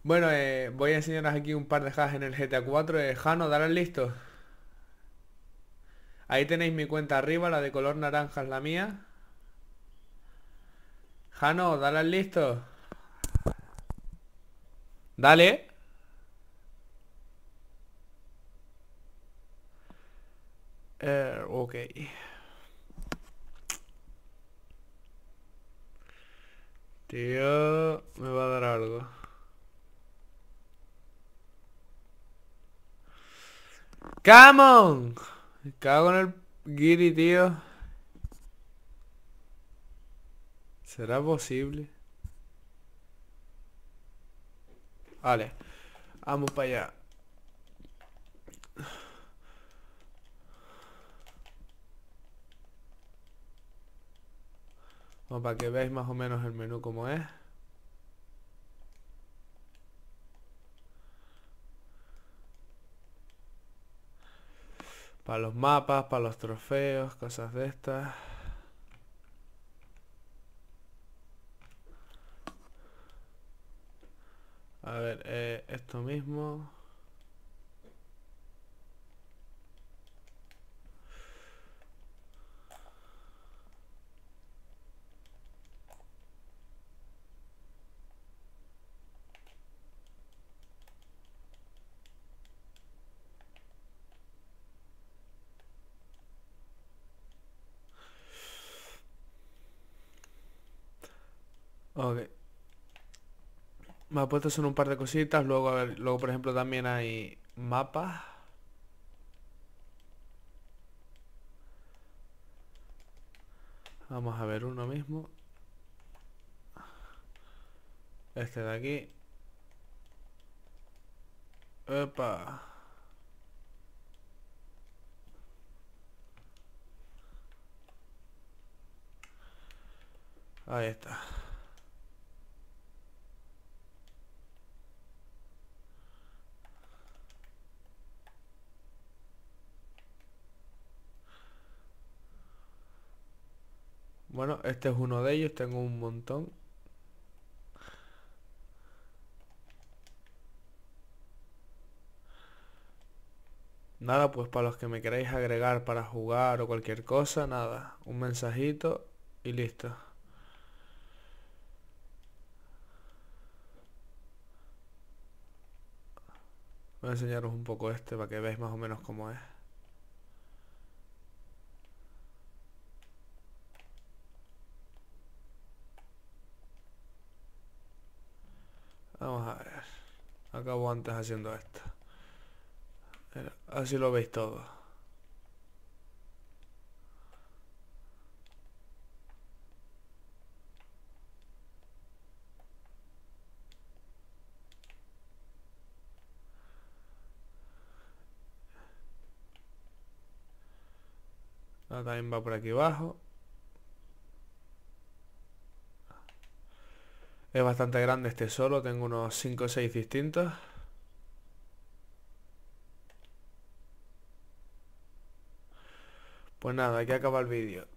Bueno, voy a enseñaros aquí un par de hacks en el GTA 4. Jano, dale al listo. Ahí tenéis mi cuenta arriba, la de color naranja es la mía. Jano, dale al listo. Dale. Ok. Tío, me va a dar algo. ¡Come on! Me cago en el guiri, tío. ¿Será posible? Vale, vamos para allá. Vamos para que veáis más o menos el menú como es. Para los mapas, para los trofeos, cosas de estas. A ver, esto mismo. Ok. Me ha puesto son un par de cositas. Luego, a ver, luego por ejemplo también hay mapas. Vamos a ver uno mismo. Este de aquí. Epa. Ahí está. Bueno, este es uno de ellos. Tengo un montón. Nada, pues para los que me queráis agregar para jugar o cualquier cosa, nada. Un mensajito y listo. Voy a enseñaros un poco este para que veáis más o menos cómo es. Vamos a ver. Acabo antes haciendo esto. Así lo veis todo. Ahora también va por aquí abajo. Es bastante grande este solo. Tengo unos 5 o 6 distintos. Pues nada, aquí acaba el vídeo.